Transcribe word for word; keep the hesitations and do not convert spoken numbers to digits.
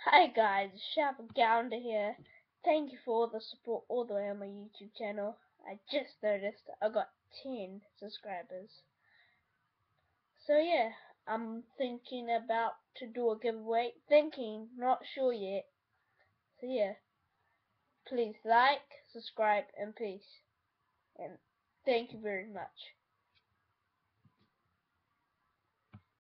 Hi guys, Shavagounder here. Thank you for all the support all the way on my YouTube channel. I just noticed I got ten subscribers. So yeah, I'm thinking about to do a giveaway. Thinking, not sure yet. So yeah, please like, subscribe, and peace. And thank you very much.